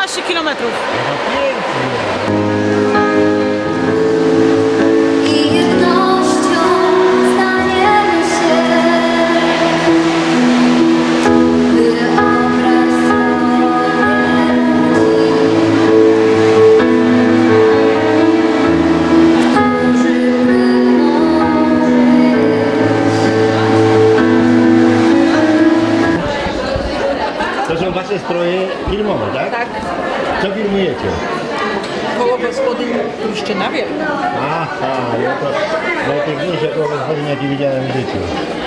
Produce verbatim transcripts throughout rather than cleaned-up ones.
piętnaście kilometrów. Wasze stroje filmowe, tak? Tak. Co filmujecie? Koło gospodyń Pruszczyna Wielka. Aha, ja to najpiękniejsze koło gospodyń, jakie widziałem w życiu.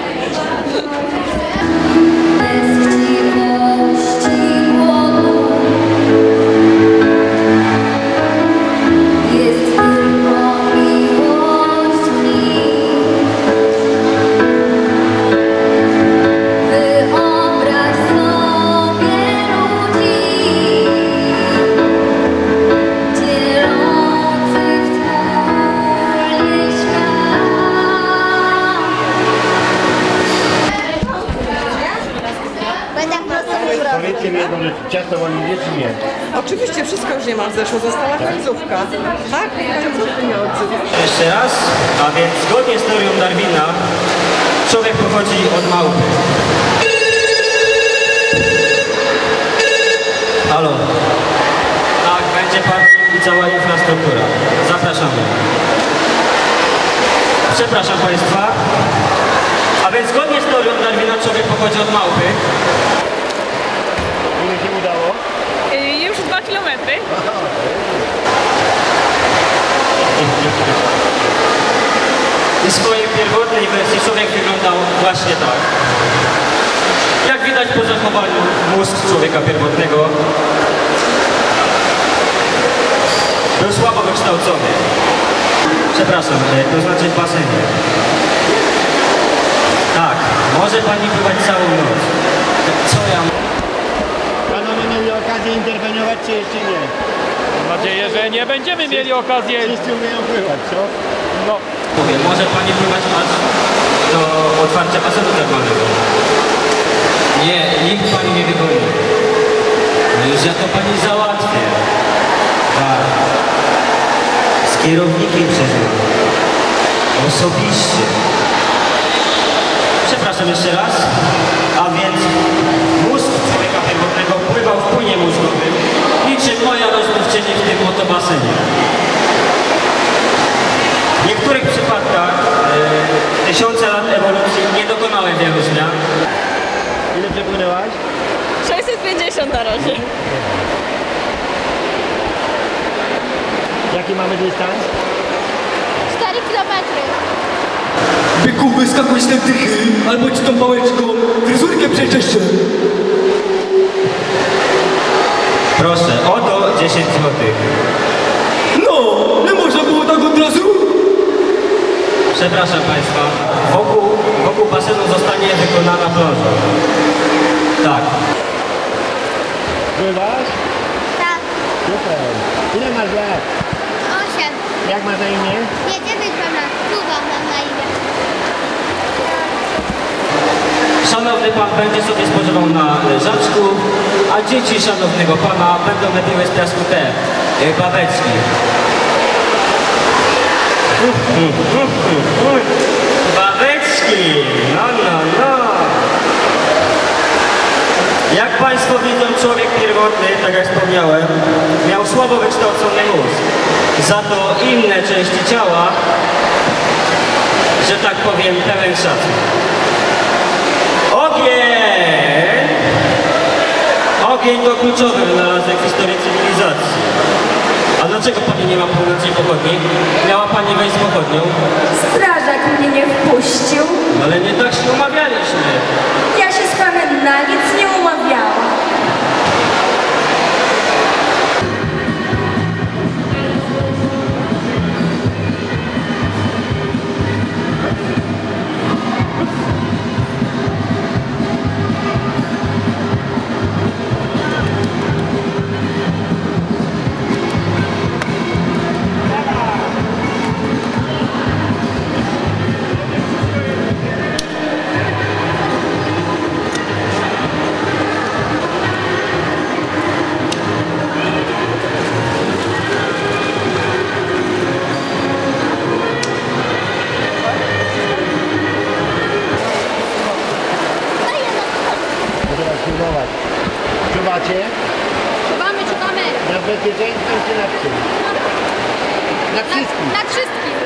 Powiedzcie mi jedną rzecz, ciasto wolicie czy nie? Oczywiście wszystko już nie mam zeszło, została końcówka. Tak, końcówki nie odzywa. Jeszcze raz, a więc zgodnie z teorią Darwina człowiek pochodzi od małpy. Halo. Tak, będzie parking i cała infrastruktura. Zapraszamy. Przepraszam Państwa. A więc zgodnie z teorią Darwina człowiek pochodzi od małpy. Ile się udało? Yy, już dwa kilometry. I w swojej pierwotnej wersji człowiek wyglądał właśnie tak. Jak widać po zachowaniu mózg człowieka pierwotnego był słabo wykształcony. Przepraszam, to znaczy w basenie. Tak, może pani pływać całą noc. Co ja... Panowie mieli okazję interweniować, czy jeszcze nie? Mam nadzieję, że nie będziemy mieli okazję. Wszyscy umieją pływać, co? No. Mówię, może pani pływać aż do otwarcia basenu termalnego. Nie, nikt pani nie wygoni. No już ja to pani załatwię. Tak. Z kierownikiem przeżyłem. Osobiście. Przepraszam jeszcze raz. A więc mózg człowieka pierwotnego pływał w płynie mózgowym, niczym moja rozmówczyni w tym oto basenie. W niektórych przypadkach e, tysiące lat ewolucji nie dokonały wielu zmian. Ile przepłynęłaś? sześćset pięćdziesiąt na razie. Jaki mamy dystans? cztery kilometry. Byku, wyskakuj z tej dychy, albo ci tą pałeczką fryzurkę przeczyszczę. Proszę, oto dziesięć złotych. No, nie można było tak od razu? Przepraszam Państwa, wokół, wokół basenu zostanie wykonana plaża. Tak. Pływasz? Tak. Super. Ile masz lat? Osiem. Jak masz na imię? Jedziemy z pana. Kuba mam na imię. Szanowny Pan będzie sobie spożywał na leżaczku, a dzieci szanownego Pana będą lepiły z piasku te e, babeczki. Babeczki! No, no, no! Jak Państwo widzą, człowiek pierwotny, tak jak wspomniałem, miał słabo wykształcony mózg. Za to inne części ciała, że tak powiem, pełen szacun. Ogień! Ogień to kluczowy wynalazek w historii cywilizacji. A dlaczego Pani nie ma północnej pochodni? Miała Pani wejść z pochodnią? Strażak mnie nie wpuścił. Ale nie tak się umawialiśmy. Ja się z panem na nic nie umawiałam. czuwacie? Czuwamy, czuwamy. Na bezpieczeństwo czy na czym? Na Na, wszystkim. nad wszystkim.